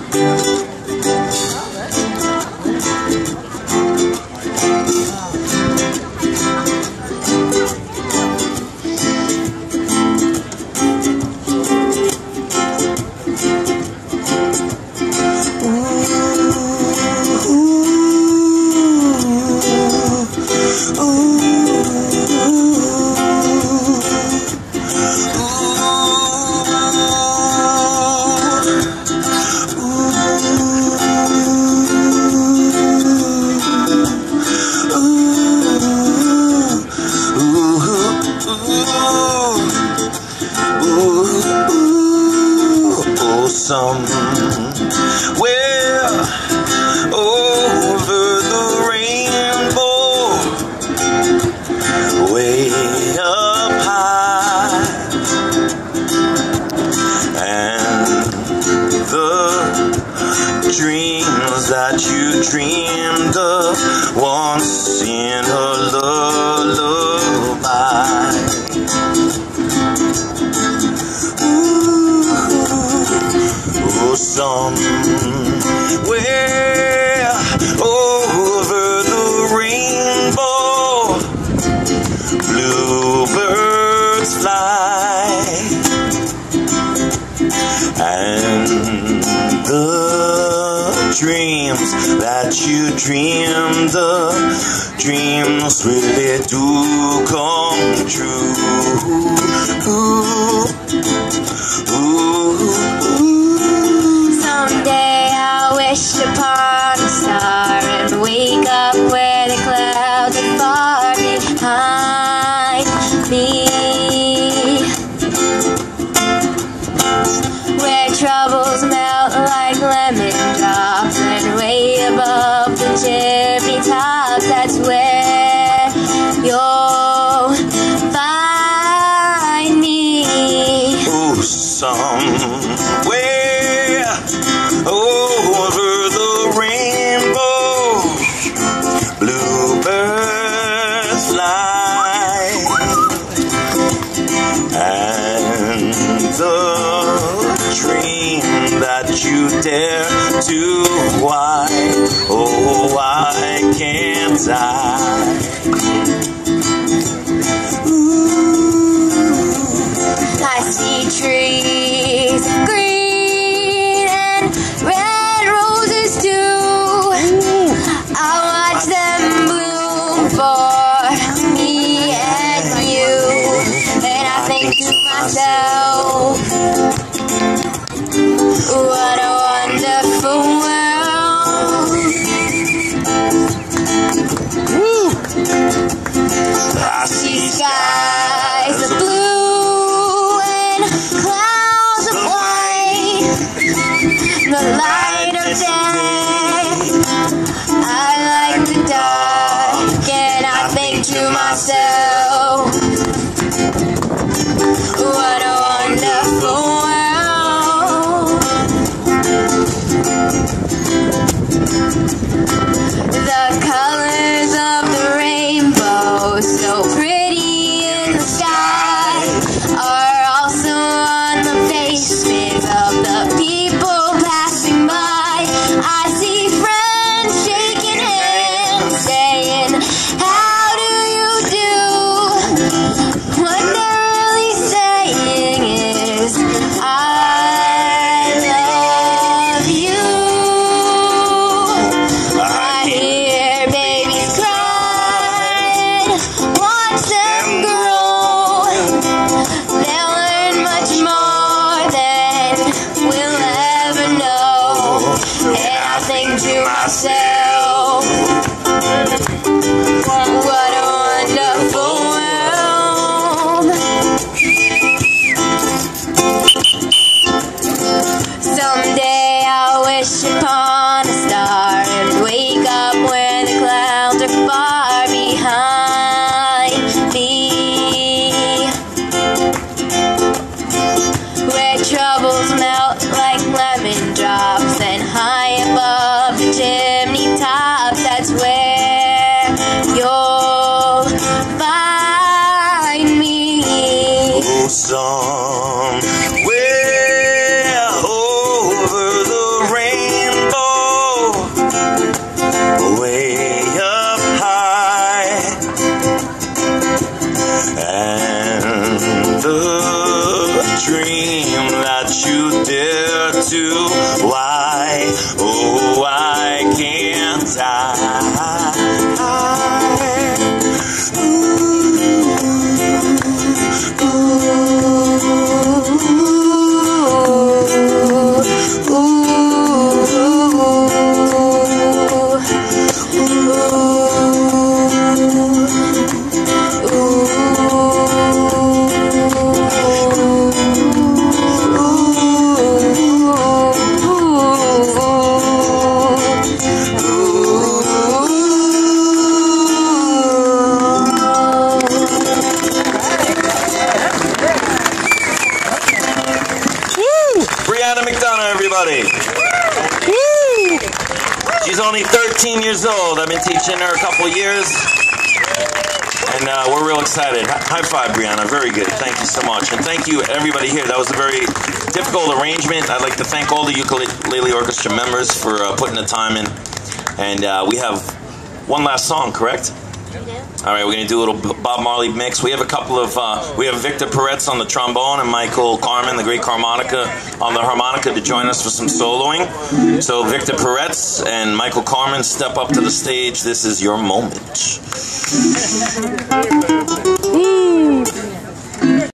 Somewhere over the rainbow, way up high, and the dreams that you dreamed of once in a lullaby. Somewhere over the rainbow, bluebirds fly, and the dreams that you dreamed of, dreams really do come true. Upon a star and wake up where the clouds are far behind me, where troubles melt like lemon drops, and way above the cherry tops, that's where you'll find me. Oh, somewhere over the rainbow, bluebirds fly, and the dream that you dare to, why, oh, why can't I? Ooh, I see trees of green and red roses too. I watch them bloom for me and you, and I think to myself, what a wonderful world. I see skies of blue and clouds of white, the light of day. I like the dark, and I think to myself, what a wonderful world. The colors of the rainbow, so pretty in the sky, are also on the faces of the people passing by. I see to why, oh, why can't I? Brianna McDonough, everybody. Woo! She's only 13 years old. I've been teaching her a couple years, and we're real excited. High five, Brianna. Very good. Thank you so much. And thank you, everybody here. That was a very difficult arrangement. I'd like to thank all the Ukulele Orchestra members for putting the time in. And we have one last song, correct? All right, we're going to do a little Bob Marley mix. We have a couple of, we have Victor Peretz on the trombone and Michael Carmen, the great harmonica, on the harmonica to join us for some soloing. So Victor Peretz and Michael Carmen, step up to the stage. This is your moment.